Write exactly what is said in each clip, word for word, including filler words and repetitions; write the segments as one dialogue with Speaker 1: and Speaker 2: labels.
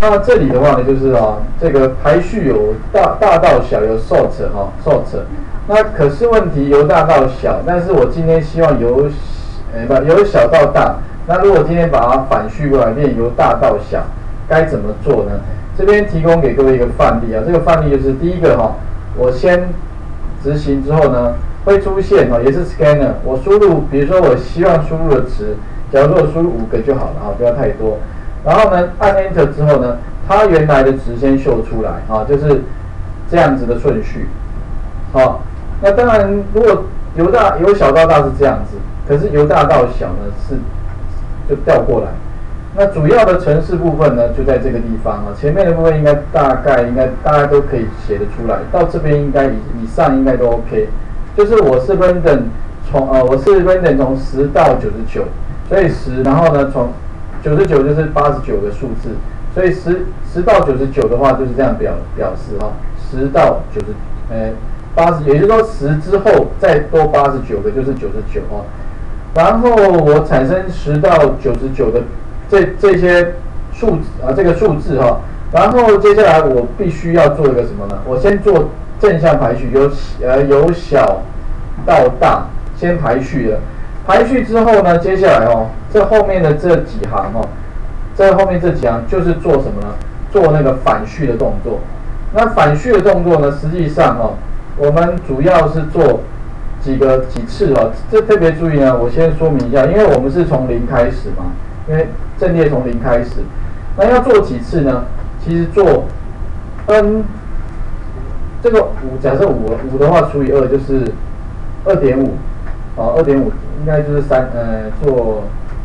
Speaker 1: 那么这里的话呢，就是啊，这个排序有大大到小，有 sort 哈 sort。那可是问题由大到小，但是我今天希望由呃不由小到大。那如果今天把它反序过来，变由大到小，该怎么做呢？这边提供给各位一个范例啊，这个范例就是第一个哈，我先执行之后呢，会出现哈，也是 scanner， 我输入，比如说我希望输入的值，假如说我输入五个就好了啊，不要太多。然后呢，按 Enter 之后呢，它原来的值先秀出来啊，就是这样子的顺序。好，那当然如果由大由小到大是这样子，可是由大到小呢是就调过来。那主要的程式部分呢，就在这个地方啊，前面的部分应该大概应该大家都可以写得出来，到这边应该以以上应该都 OK。就是我是 random 从呃我是 random 从十到九十九，所以十，然后呢从九十九就是八十九个数字，所以十十到九十九的话就是这样表表示哈，十到九十，呃八十，也就是说十之后再多八十九个就是九十九哦。然后我产生十到九十九的这这些数啊这个数字哈，然后接下来我必须要做一个什么呢？我先做正向排序，由呃由小到大先排序了。排序之后呢，接下来哦，这后面的这几行哦，这后面这几行就是做什么呢？做那个反序的动作。那反序的动作呢，实际上哦，我们主要是做几个几次哦。这特别注意呢，我先说明一下，因为我们是从零开始嘛，因为阵列从零开始，那要做几次呢？其实做 n 这个五，假设五五的话除以二就是二点五。好，二点五应该就是三，呃，做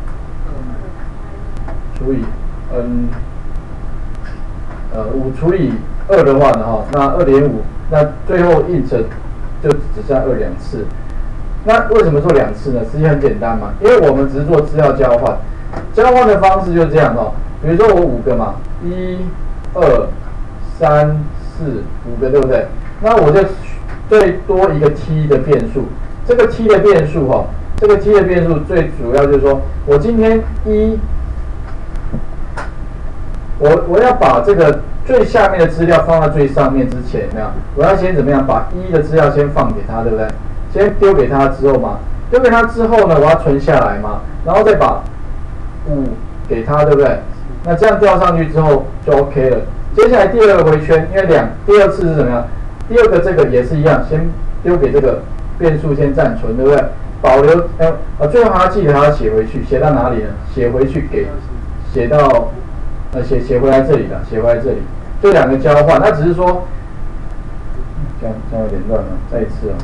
Speaker 1: 除以 n， 呃，五除以二的话呢，哈，那二点五，那最后 int 就只剩二两次。那为什么做两次呢？实际很简单嘛，因为我们只是做资料交换，交换的方式就是这样哦。比如说我五个嘛，一、二、三、四，五个对不对？那我就最多一个 t 的变数。这个 t 的变数哈，这个 t 的变数最主要就是说，我今天一，我我要把这个最下面的资料放到最上面之前，有没有？我要先怎么样？把一的资料先放给他，对不对？先丢给他之后嘛，丢给他之后呢，我要存下来嘛，然后再把五给他，对不对？那这样调上去之后就 OK 了。接下来第二个回圈，因为两第二次是怎么样？第二个这个也是一样，先丢给这个。变数先暂存，对不对？保留，呃，啊，最后还要记得还要写回去，写到哪里呢？写回去给，写到，呃，写写回来这里了，写回来这里，这两个交换，它只是说，这样这样有点乱了，再一次啊，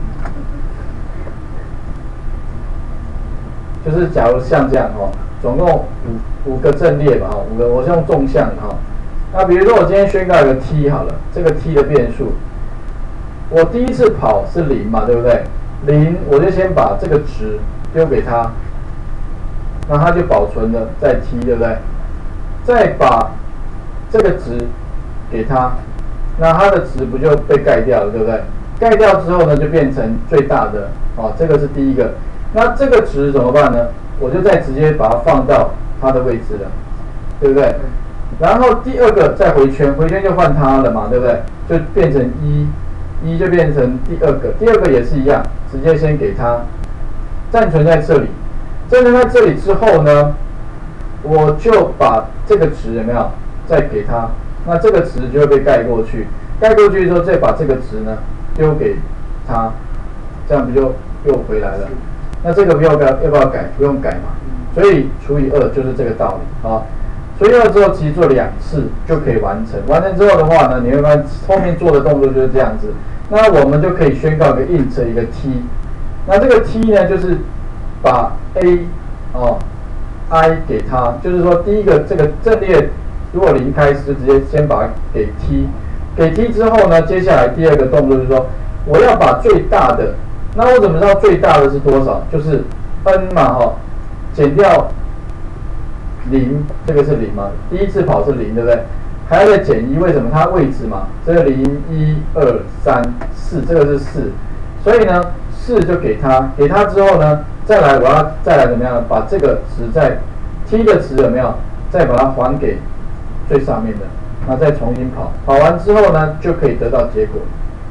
Speaker 1: 就是假如像这样哈，总共五五个阵列吧，哈，五个，我是用纵向的哈。那比如说我今天宣告一个 t 好了，这个 t 的变数。我第一次跑是零嘛，对不对？零，我就先把这个值丢给他，那它就保存了在 t， 对不对？再把这个值给他，那它的值不就被盖掉了，对不对？盖掉之后呢，就变成最大的，哦，这个是第一个。那这个值怎么办呢？我就再直接把它放到它的位置了，对不对？然后第二个再回圈，回圈就换它了嘛，对不对？就变成一。一就变成第二个，第二个也是一样，直接先给它暂存在这里。暂存在这里之后呢，我就把这个值有没有再给它？那这个值就会被盖过去，盖过去之后再把这个值呢丢给它，这样不就又回来了？那这个要不要要不要改？不用改嘛。所以除以二就是这个道理啊。除以二之后，其实做两次就可以完成。完成之后的话呢，你会发现后面做的动作就是这样子。那我们就可以宣告一个 int 一个 t。那这个 t 呢，就是把 a 哦 i 给它，就是说第一个这个阵列如果零开始，就直接先把它给 t。给 t 之后呢，接下来第二个动作就是说，我要把最大的，那我怎么知道最大的是多少？就是 n 嘛哈、哦，减掉。零，这个是零嘛？第一次跑是零，对不对？还要再减一，为什么？它位置嘛，这个零、一、二、三、四，这个是四，所以呢，四就给它，给它之后呢，再来我要再来怎么样？把这个值在 t 的值有没有？再把它还给最上面的，那再重新跑，跑完之后呢，就可以得到结果。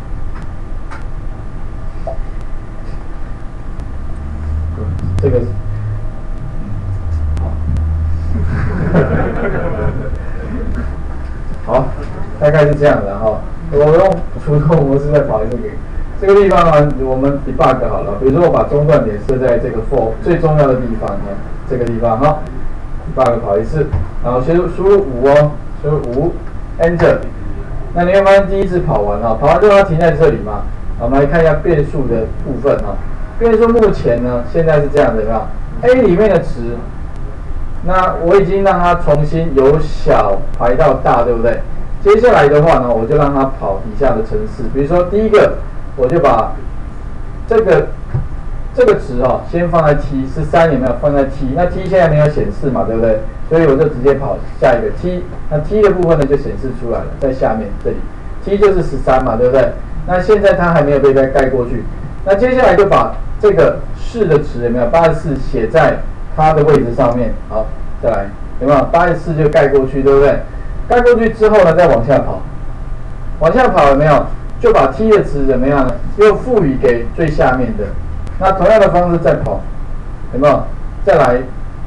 Speaker 1: 这个，好，大概是这样的哈。我用主动模式再跑一次给这个地方呢，我们 debug 好了。比如说我把中断点设在这个 for 最重要的地方呢，这个地方哈 ，debug 跑一次，然后先输入五哦，输入五 ，enter。那你会发现第一次跑完啊，跑完之后它停在这里嘛。我们来看一下变数的部分哈。变数目前呢，现在是这样的，有没有 ？A 里面的值，那我已经让它重新由小排到大，对不对？接下来的话呢，我就让它跑底下的程式。比如说第一个，我就把这个这个值哦，先放在 T 十三，有没有放在 T？ 那 T 现在没有显示嘛，对不对？所以我就直接跑下一个 T。那 T 的部分呢就显示出来了，在下面这里 T 就是十三嘛，对不对？那现在它还没有被盖盖过去，那接下来就把这个式的值有没有八十四写在它的位置上面？好，再来有没有八十四就盖过去，对不对？盖过去之后呢，再往下跑，往下跑有没有？就把 T 的值怎么样呢？又赋予给最下面的。那同样的方式再跑，有没有？再来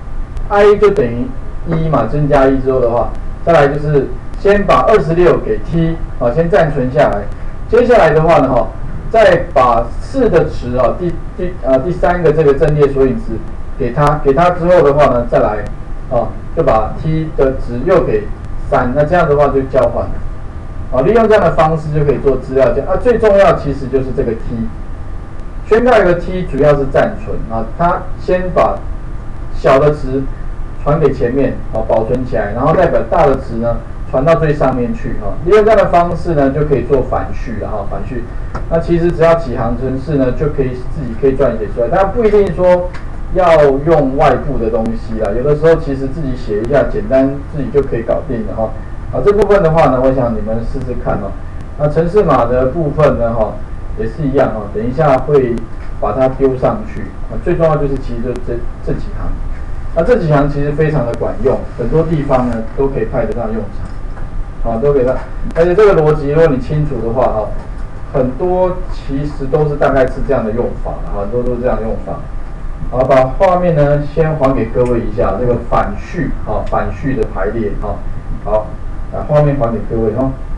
Speaker 1: ，i 就等于一嘛，增加一之后的话，再来就是先把二十六给 T， 啊，先暂存下来。接下来的话呢，哈。再把四的值啊，第第呃第三个这个阵列索引值给它，给它之后的话呢，再来啊，就把 t 的值又给三，那这样的话就交换了。啊，利用这样的方式就可以做资料交啊。最重要其实就是这个 t， 宣告一个 t 主要是暂存啊，它先把小的值传给前面啊，保存起来，然后再把大的值呢传到最上面去哈，利用这样的方式呢，就可以做反序了哈，反序。那其实只要几行程式呢，就可以自己可以撰写出来，但不一定说要用外部的东西啦。有的时候其实自己写一下，简单自己就可以搞定了哈。啊，这部分的话呢，我想你们试试看哦。那程式码的部分呢，哈，也是一样哈，等一下会把它丢上去。啊，最重要就是其实就这这几行。那这几行其实非常的管用，很多地方呢都可以派得上用场，啊，都可以派。而且这个逻辑，如果你清楚的话，哈，很多其实都是大概是这样的用法，很多都是这样的用法。好，把画面呢先还给各位一下，这个反序，啊，反序的排列，啊，好，把画面还给各位哈。